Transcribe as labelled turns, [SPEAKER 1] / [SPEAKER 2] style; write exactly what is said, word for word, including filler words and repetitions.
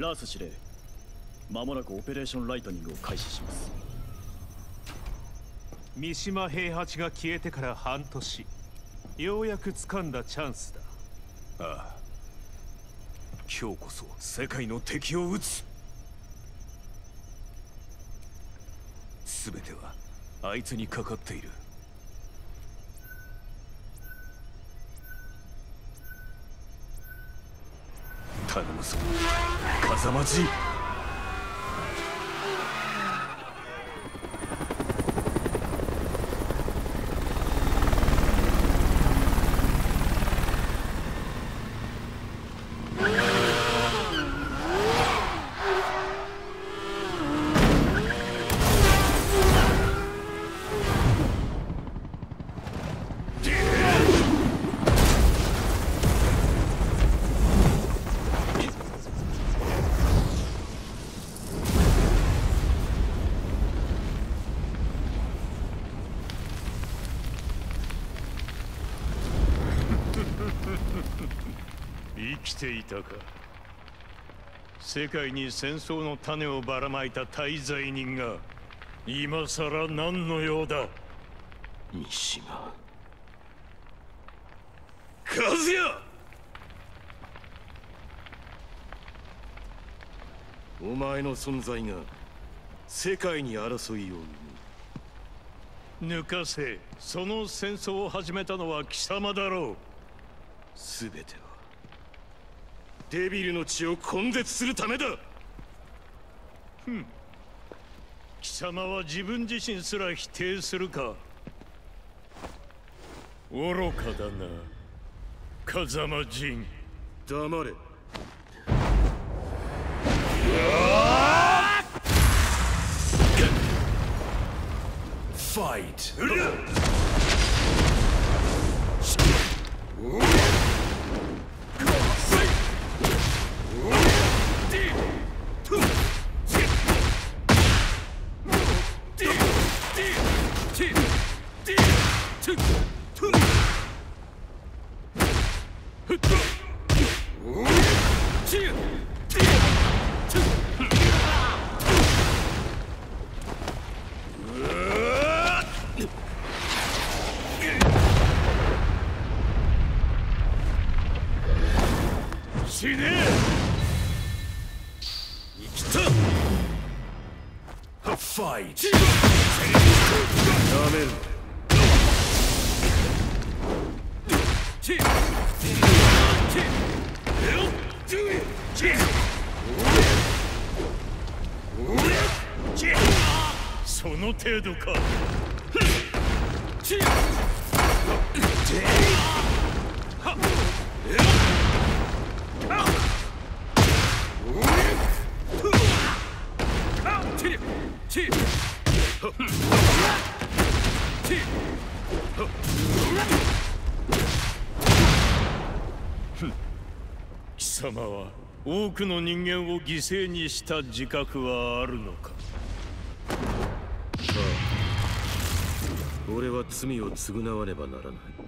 [SPEAKER 1] ラース司令、間もなくオペレーションライトニングを開始します。
[SPEAKER 2] 三島平八が消えてから半年、ようやく掴んだチャンスだ。
[SPEAKER 3] ああ、今日こそ世界の敵を撃つ。全てはあいつにかかっている。頼むぞ、風間仁。
[SPEAKER 4] 生きていたか。世界に戦争の種をばらまいた大罪人が今さら何の用だ。
[SPEAKER 3] 三島
[SPEAKER 4] 和也。
[SPEAKER 3] お前の存在が世界に争いを生む。
[SPEAKER 4] 抜かせ。その戦争を始めたのは貴様だろう。
[SPEAKER 3] 全てはデビルの血を根絶するためだ。
[SPEAKER 4] ふん。貴様は自分自身すら否定するか。愚かだな、風間仁。
[SPEAKER 3] 黙れ。ファイト。
[SPEAKER 4] 死ねえ。
[SPEAKER 3] 生きた。ファイト。やめる。
[SPEAKER 4] その程度か。貴様は多くの人間を犠牲にした自覚はあるのか。
[SPEAKER 3] ああ、俺は罪を償わねばならない。